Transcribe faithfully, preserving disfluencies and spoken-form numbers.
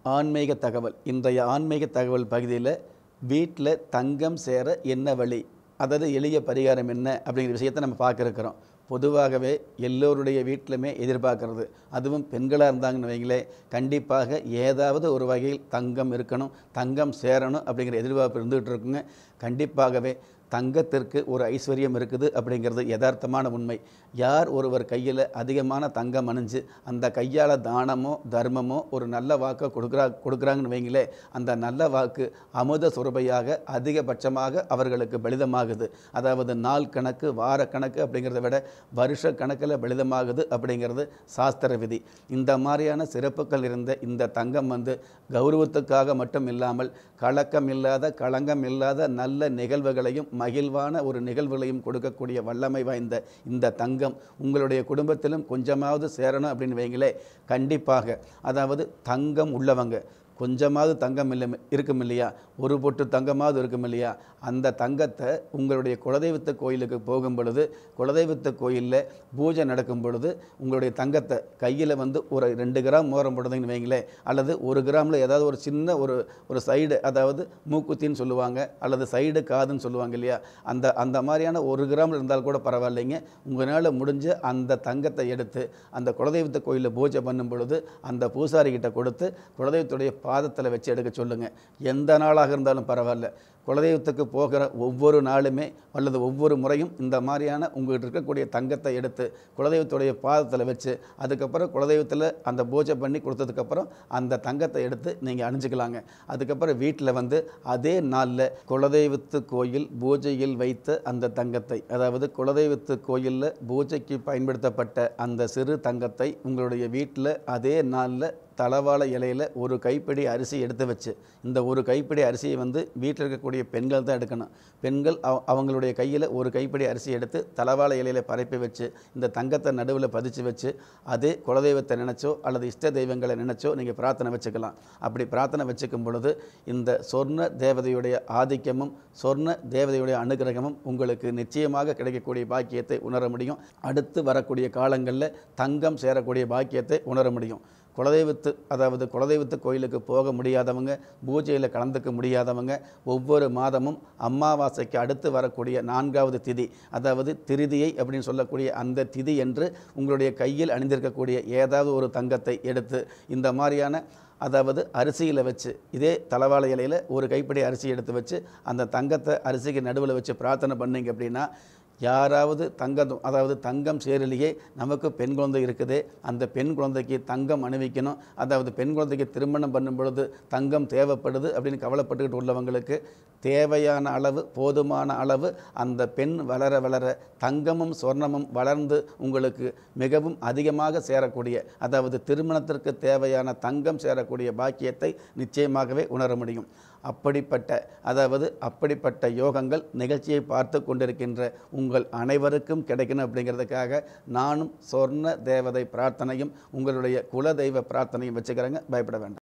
ஆன்மீக தகவல். இன்றைய ஆன்மீக தகவல் பகுதியில் வீட்டில் தங்கம் சேர என்ன வழி, அதாவது எளிய பரிகாரம் என்ன அப்படிங்கிற விஷயத்தை நம்ம பார்க்க இருக்கிறோம். பொதுவாகவே எல்லோருடைய வீட்டிலுமே எதிர்பார்க்கறது, அதுவும் பெண்களாக இருந்தாங்கன்னு வைங்களே, கண்டிப்பாக ஏதாவது ஒரு வகையில் தங்கம் இருக்கணும், தங்கம் சேரணும் அப்படிங்கிற எதிர்பார்ப்பு இருந்துகிட்டு இருக்குங்க. கண்டிப்பாகவே தங்கத்திற்கு ஒரு ஐஸ்வர்யம் இருக்குது அப்படிங்கிறது யதார்த்தமான உண்மை. யார் ஒருவர் கையில் அதிகமான தங்கம் அணிஞ்சு அந்த கையால் தானமோ தர்மமோ ஒரு நல்ல வாக்கை கொடுக்குறா கொடுக்குறாங்கன்னு வைங்களே, அந்த நல்ல வாக்கு அமுத சுரபையாக அதிகபட்சமாக அவர்களுக்கு பலிதமாகுது. அதாவது நாள் கணக்கு, வார கணக்கு அப்படிங்கிறத விட வருஷ கணக்கில் பலிதமாகுது அப்படிங்கிறது சாஸ்திர விதி. இந்த மாதிரியான சிறப்புகள் இருந்த இந்த தங்கம் வந்து கௌரவத்துக்காக மட்டும் இல்லாமல் கலக்கம் இல்லாத களங்கம் இல்லாத நல்ல நிகழ்வுகளையும் மகிழ்வான ஒரு நிகழ்வுகளையும் கொடுக்கக்கூடிய வல்லமை வாய்ந்த இந்த தங்கம் உங்களுடைய குடும்பத்திலும் கொஞ்சமாவது சேரணும் அப்படின்னு வைங்களே, கண்டிப்பாக. அதாவது தங்கம் உள்ளவங்க கொஞ்சமாவது தங்கம் இல்லை இருக்கும் இல்லையா, ஒரு பொட்டு தங்கமாவது இருக்கும் இல்லையா, அந்த தங்கத்தை உங்களுடைய குலதெய்வத்து கோயிலுக்கு போகும் பொழுது, குலதெய்வத்து கோயிலில் பூஜை நடக்கும் பொழுது உங்களுடைய தங்கத்தை கையில் வந்து ஒரு ரெண்டு கிராம் மோரம் போடுறதுன்னு வைங்களேன், அல்லது ஒரு கிராமில் ஏதாவது ஒரு சின்ன ஒரு ஒரு சைடு, அதாவது மூக்குத்தின்னு சொல்லுவாங்க, அல்லது சைடு காதுன்னு சொல்லுவாங்க இல்லையா, அந்த அந்த மாதிரியான ஒரு கிராமில் இருந்தால் கூட பரவாயில்லைங்க. உங்களால் முடிஞ்ச அந்த தங்கத்தை எடுத்து அந்த குலதெய்வத்து கோயிலில் பூஜை பண்ணும் பொழுது அந்த பூசாரிகிட்ட கொடுத்து குலதெய்வத்துடைய பாதத்தில் வச்சு எடுக்க சொல்லுங்கள். எந்த நாளாக இருந்தாலும் பரவாயில்ல. குலதெய்வத்துக்கு போகிற ஒவ்வொரு நாளுமே அல்லது ஒவ்வொரு முறையும் இந்த மாதிரியான உங்கள்கிட்ட இருக்கக்கூடிய தங்கத்தை எடுத்து குலதெய்வத்துடைய பாதத்தில் வச்சு அதுக்கப்புறம் குலதெய்வத்தில் அந்த பூஜை பண்ணி கொடுத்ததுக்கப்புறம் அந்த தங்கத்தை எடுத்து நீங்கள் அணிஞ்சிக்கலாங்க. அதுக்கப்புறம் வீட்டில் வந்து அதே நாளில் குலதெய்வத்து கோயில் பூஜையில் வைத்த அந்த தங்கத்தை, அதாவது குலதெய்வத்து கோயிலில் பூஜைக்கு பயன்படுத்தப்பட்ட அந்த சிறு தங்கத்தை உங்களுடைய வீட்டில் அதே நாளில் தலவாழை இலையில் ஒரு கைப்பிடி அரிசி எடுத்து வச்சு, இந்த ஒரு கைப்பிடி அரிசியை வந்து வீட்டில் இருக்கக்கூடிய பெண்கள் தான் எடுக்கணும். பெண்கள் அவ அவங்களுடைய கையில் ஒரு கைப்பிடி அரிசி எடுத்து தலவாழை இலையில் பரப்பி வச்சு இந்த தங்கத்தை நடுவில் பதிச்சு வச்சு அதே குலதெய்வத்தை நினச்சோ அல்லது இஷ்ட தெய்வங்களை நினச்சோ நீங்கள் பிரார்த்தனை வச்சுக்கலாம். அப்படி பிரார்த்தனை வச்சுக்கும் பொழுது இந்த சொர்ண தேவதையுடைய ஆதிக்கமும் சொர்ண தேவதையுடைய அனுகிரகமும் உங்களுக்கு நிச்சயமாக கிடைக்கக்கூடிய பாக்கியத்தை உணர முடியும். அடுத்து வரக்கூடிய காலங்களில் தங்கம் சேரக்கூடிய பாக்கியத்தை உணர முடியும். குலதெய்வத்து அதாவது குலதெய்வத்து கோயிலுக்கு போக முடியாதவங்க, பூஜையில் கலந்துக்க முடியாதவங்க, ஒவ்வொரு மாதமும் அமாவாசைக்கு அடுத்து வரக்கூடிய நான்காவது திதி, அதாவது திருதியை அப்படின்னு சொல்லக்கூடிய அந்த திதி என்று உங்களுடைய கையில் அணிந்திருக்கக்கூடிய ஏதாவது ஒரு தங்கத்தை எடுத்து இந்த மாதிரியான அதாவது அரிசியில் வச்சு இதே தலவாழை இலையில் ஒரு கைப்பிடி அரிசி எடுத்து வச்சு அந்த தங்கத்தை அரிசிக்கு நடுவில் வச்சு பிரார்த்தனை பண்ணிங்க அப்படின்னா, யாராவது தங்கம் அதாவது தங்கம் சேரலையே நமக்கு பெண் குழந்தை இருக்குது, அந்த பெண் குழந்தைக்கு தங்கம் அணிவிக்கணும், அதாவது பெண் குழந்தைக்கு திருமணம் பண்ணும் பொழுது தங்கம் தேவைப்படுது அப்படின்னு கவலைப்பட்டுக்கிட்டு உள்ளவங்களுக்கு தேவையான அளவு போதுமான அளவு அந்த பெண் வளர வளர தங்கமும் சொர்ணமும் வளர்ந்து உங்களுக்கு மிகவும் அதிகமாக சேரக்கூடிய, அதாவது திருமணத்திற்கு தேவையான தங்கம் சேரக்கூடிய பாக்கியத்தை நிச்சயமாகவே உணர முடியும். அப்படிப்பட்ட அதாவது அப்படிப்பட்ட யோகங்கள் நிகழ்ச்சியை பார்த்து கொண்டிருக்கின்ற உங்கள் அனைவருக்கும் கிடைக்கணும் அப்படிங்கிறதுக்காக நானும் சொர்ண தேவதை பிரார்த்தனையும் உங்களுடைய குல தெய்வ பிரார்த்தனையும் வச்சுக்கிறேங்க. பயப்பட வேண்டாம்.